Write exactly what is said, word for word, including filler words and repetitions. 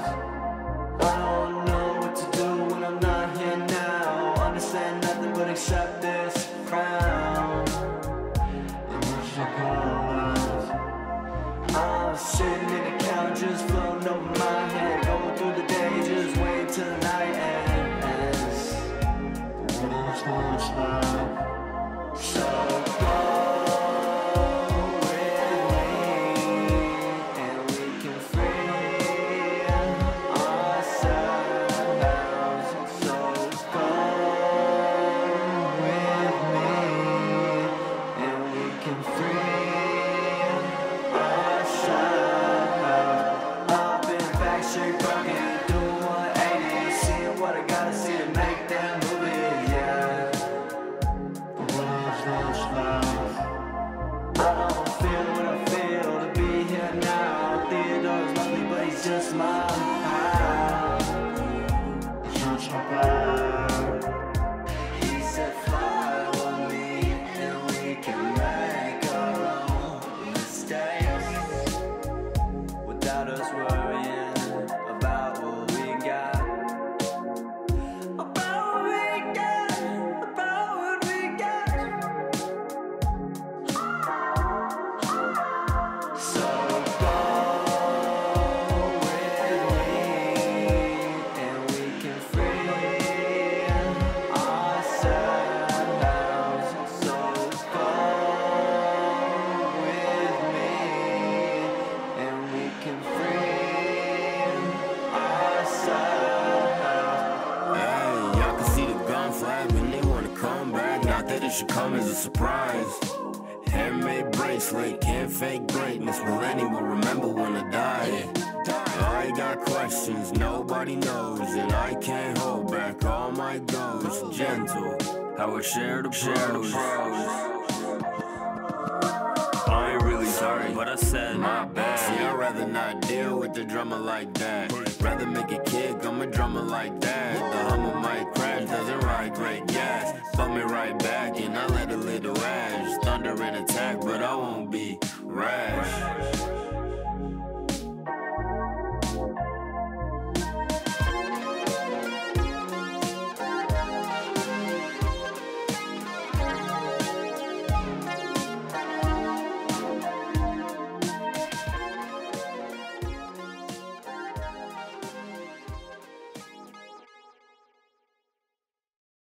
I don't know what to do when I'm not here now. Understand nothing but accept this crown. I'm sitting in the couch, just floating over my head, going through the day, just wait till the night ends. So go with me, and we can free ourselves. So go with me, and we can free ourselves. I've been back straight bugging, doing one eighty, seeing what I gotta see to make that movie, yeah. I don't feel what I feel to be here now. Theodore's lovely, but he's just my pal. Just my pal. He said fly with me, and we can make our own mistakes without us worrying about what we got. About what we got, about what we got. So go with me, and we can free ourselves. So go with me, and we can free ourselves. Hey, y'all can see the gun flag when they wanna come back. Not that it should come as a surprise. Handmade bracelet, can't fake greatness. Millennium will remember when I die. I got questions nobody knows, and I can't hold back all my goals. Gentle, how I share the pros. I ain't really sorry, but I said my bad. See, I'd rather not deal with the drummer like that. Rather make a kick, I'm a drummer like that. The Hummer might crash, doesn't ride great gas. Bump me right back and I let a little ash. Thunder and attack, but I won't be rash.